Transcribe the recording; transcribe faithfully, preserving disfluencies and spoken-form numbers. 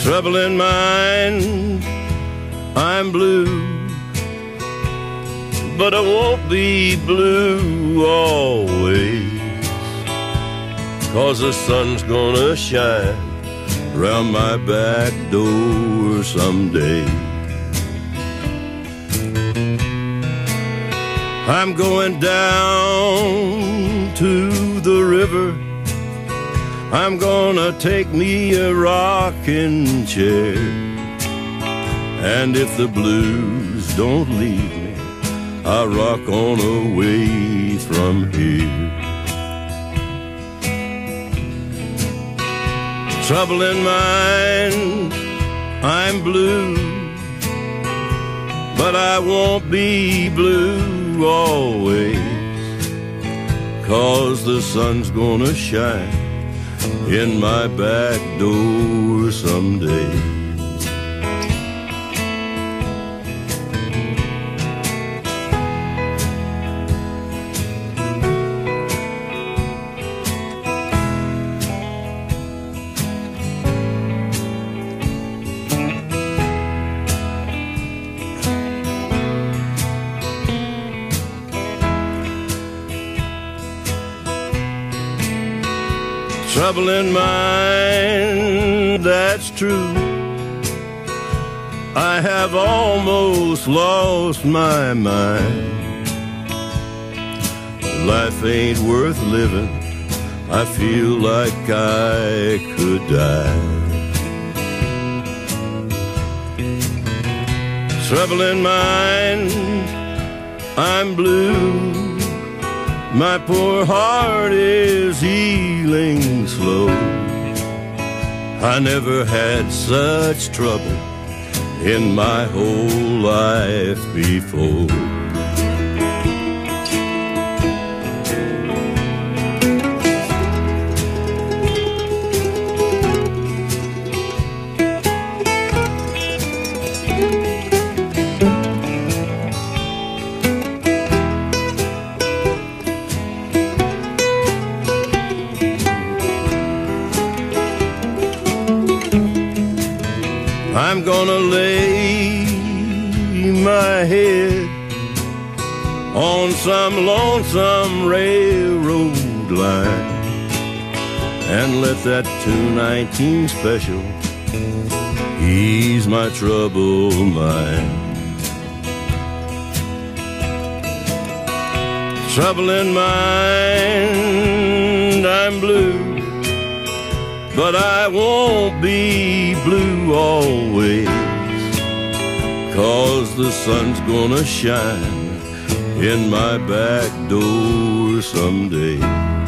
trouble in mind, I'm blue, but I won't be blue always, 'cause the sun's gonna shine round my back door someday. I'm going down to the river, I'm gonna take me a rocking chair, and if the blues don't leave me, I'll rock on away from here. Trouble in mind, I'm blue, but I won't be blue always, 'cause the sun's gonna shine in my back door someday. Trouble in mind, that's true. I have almost lost my mind. Life ain't worth living, I feel like I could die. Trouble in mind, I'm blue, my poor heart is healing slow. I never had such trouble in my whole life before. I'm gonna lay my head on some lonesome railroad line and let that two nineteen special ease my troubled mind. Trouble in mind, I'm blue, but I won't be blue always, 'cause the sun's gonna shine in my back door someday.